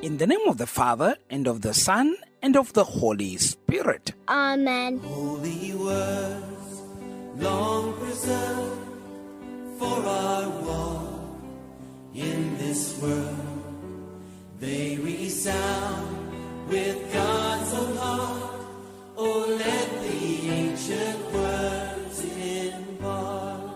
In the name of the Father, and of the Son, and of the Holy Spirit. Amen. Holy words, long preserved for our walk in this world, they resound with God's own heart. Oh, let the ancient words impart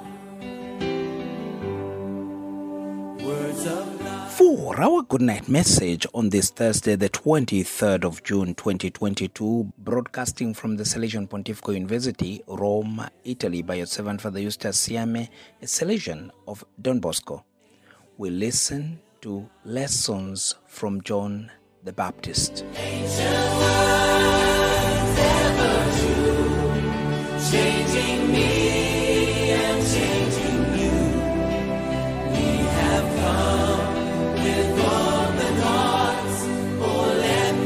words of life. For our good night message on this Thursday, the 23rd of June 2022, broadcasting from the Salesian Pontifical University, Rome, Italy, by your servant Father Eustace Siame, a Salesian of Don Bosco, we listen to lessons from John the Baptist. Changing me and changing you. We have come with all the thoughts. Oh, let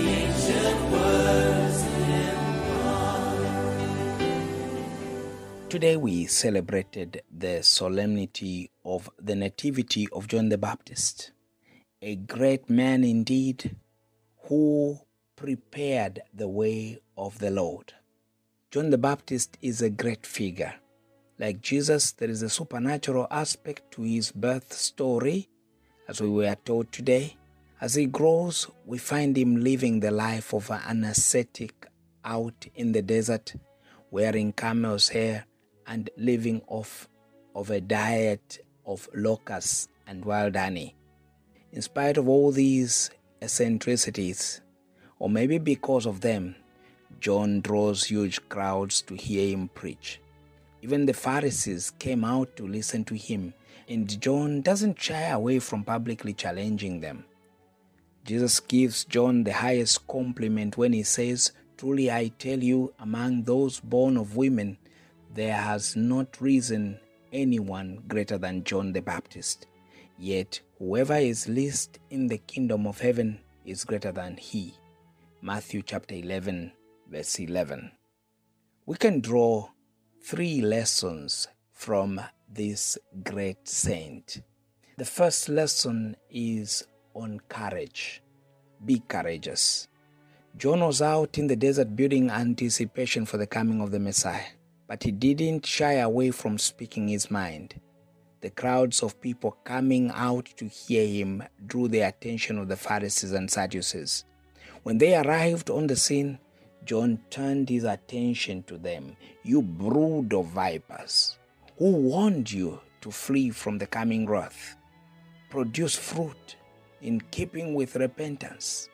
the ancient words impart. Today we celebrated the solemnity of the Nativity of John the Baptist, a great man indeed who prepared the way of the Lord. John the Baptist is a great figure. Like Jesus, there is a supernatural aspect to his birth story, as we were told today. As he grows, we find him living the life of an ascetic out in the desert, wearing camel's hair and living off of a diet of locusts and wild honey. In spite of all these eccentricities, or maybe because of them, John draws huge crowds to hear him preach. Even the Pharisees came out to listen to him, and John doesn't shy away from publicly challenging them. Jesus gives John the highest compliment when he says, "Truly I tell you, among those born of women, there has not risen anyone greater than John the Baptist. Yet whoever is least in the kingdom of heaven is greater than he." Matthew chapter 11, verse 11. We can draw 3 lessons from this great saint. The first lesson is on courage. Be courageous. John was out in the desert building anticipation for the coming of the Messiah, but he didn't shy away from speaking his mind. The crowds of people coming out to hear him drew the attention of the Pharisees and Sadducees. When they arrived on the scene, John turned his attention to them. "You brood of vipers, who warned you to flee from the coming wrath? Produce fruit in keeping with repentance."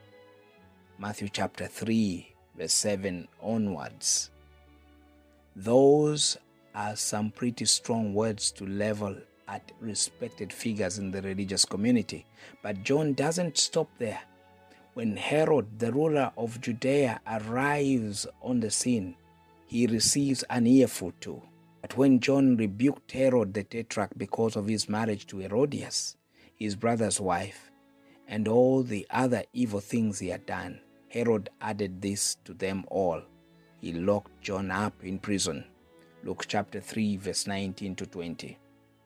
Matthew chapter 3, verse 7 onwards. Those are some pretty strong words to level at respected figures in the religious community. But John doesn't stop there. When Herod, the ruler of Judea, arrives on the scene, he receives an earful too. But when John rebuked Herod the Tetrarch because of his marriage to Herodias, his brother's wife, and all the other evil things he had done, Herod added this to them all. He locked John up in prison. Luke chapter 3, verse 19 to 20.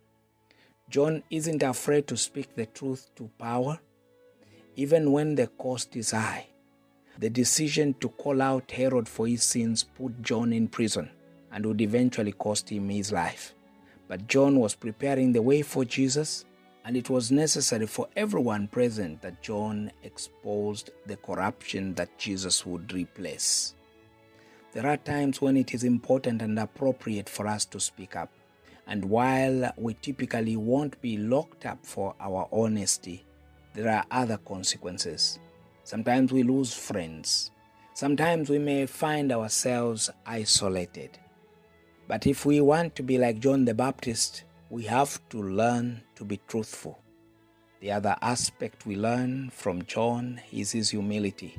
John isn't afraid to speak the truth to power, even when the cost is high. The decision to call out Herod for his sins put John in prison and would eventually cost him his life. But John was preparing the way for Jesus, and it was necessary for everyone present that John exposed the corruption that Jesus would replace. There are times when it is important and appropriate for us to speak up. And while we typically won't be locked up for our honesty, there are other consequences. Sometimes we lose friends. Sometimes we may find ourselves isolated. But if we want to be like John the Baptist, we have to learn to be truthful. The other aspect we learn from John is his humility.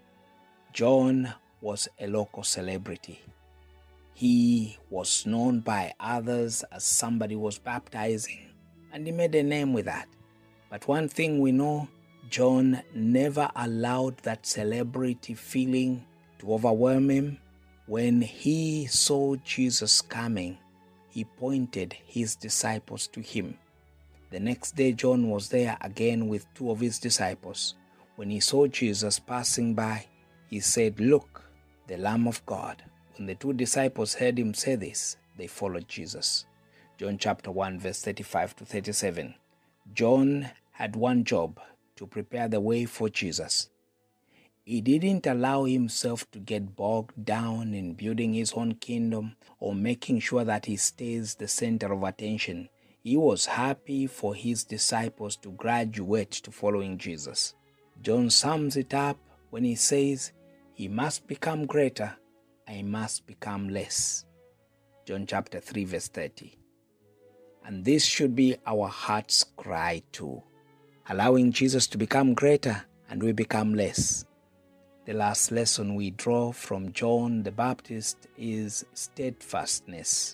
John was a local celebrity. He was known by others as somebody who was baptizing, and he made a name with that. But one thing we know, John never allowed that celebrity feeling to overwhelm him. When he saw Jesus coming, he pointed his disciples to him. The next day, John was there again with two of his disciples. When he saw Jesus passing by, he said, "Look, the Lamb of God." When the two disciples heard him say this, they followed Jesus. John chapter 1, verse 35 to 37. John had one job: to prepare the way for Jesus. He didn't allow himself to get bogged down in building his own kingdom or making sure that he stays the center of attention. He was happy for his disciples to graduate to following Jesus. John sums it up when he says, "He must become greater, I must become less." John chapter 3, verse 30. And this should be our heart's cry too, allowing Jesus to become greater and we become less. The last lesson we draw from John the Baptist is steadfastness.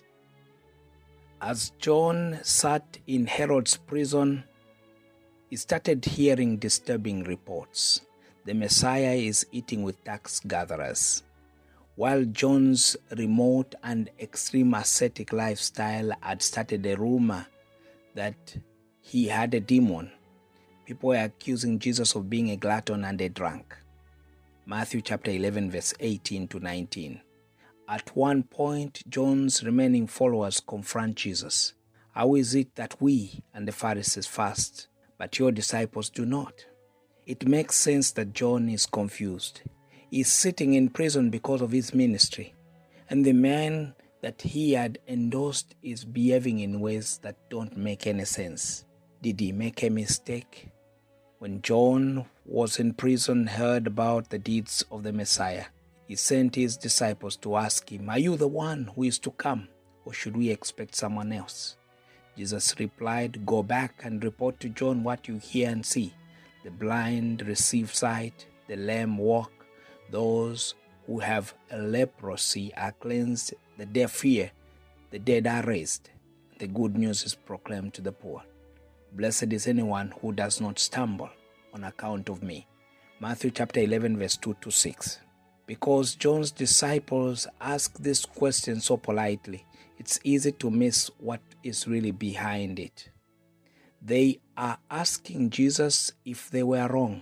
As John sat in Herod's prison, he started hearing disturbing reports. The Messiah is eating with tax gatherers. While John's remote and extreme ascetic lifestyle had started a rumor that he had a demon, people were accusing Jesus of being a glutton and a drunk. Matthew chapter 11, verse 18 to 19. At one point, John's remaining followers confront Jesus. "How is it that we and the Pharisees fast, but your disciples do not?" It makes sense that John is confused. He's sitting in prison because of his ministry, and the man that he had endorsed is behaving in ways that don't make any sense. Did he make a mistake? When John was in prison, heard about the deeds of the Messiah, he sent his disciples to ask him, "Are you the one who is to come, or should we expect someone else?" Jesus replied, "Go back and report to John what you hear and see. The blind receive sight, the lame walk, those who have leprosy are cleansed, the deaf hear, the dead are raised. The good news is proclaimed to the poor. Blessed is anyone who does not stumble on account of me." Matthew chapter 11, verse 2 to 6. Because John's disciples ask this question so politely, it's easy to miss what is really behind it. They are asking Jesus if they were wrong.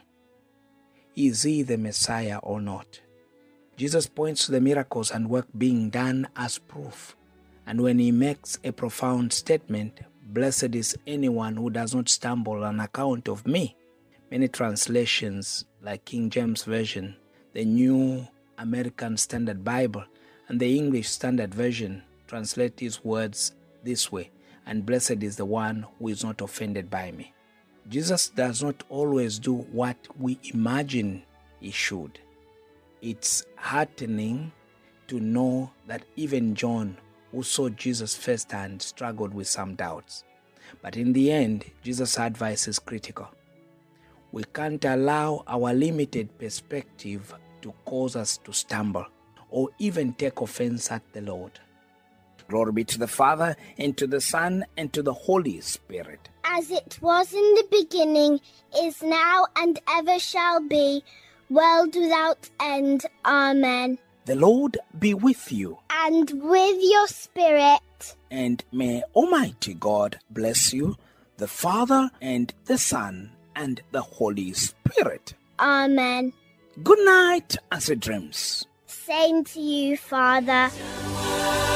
Is he the Messiah or not? Jesus points to the miracles and work being done as proof. And when he makes a profound statement, "Blessed is anyone who does not stumble on account of me." Many translations, like King James Version, the New American Standard Bible, and the English Standard Version, translate these words this way: "And blessed is the one who is not offended by me." Jesus does not always do what we imagine he should. It's heartening to know that even John, who saw Jesus firsthand, struggled with some doubts. But in the end, Jesus' advice is critical. We can't allow our limited perspective to cause us to stumble or even take offense at the Lord. Glory be to the Father, and to the Son, and to the Holy Spirit. As it was in the beginning, is now, and ever shall be, world without end. Amen. The Lord be with you. And with your spirit. And may Almighty God bless you, the Father, and the Son, and the Holy Spirit. Amen. Good night and sweet dreams. Same to you, Father.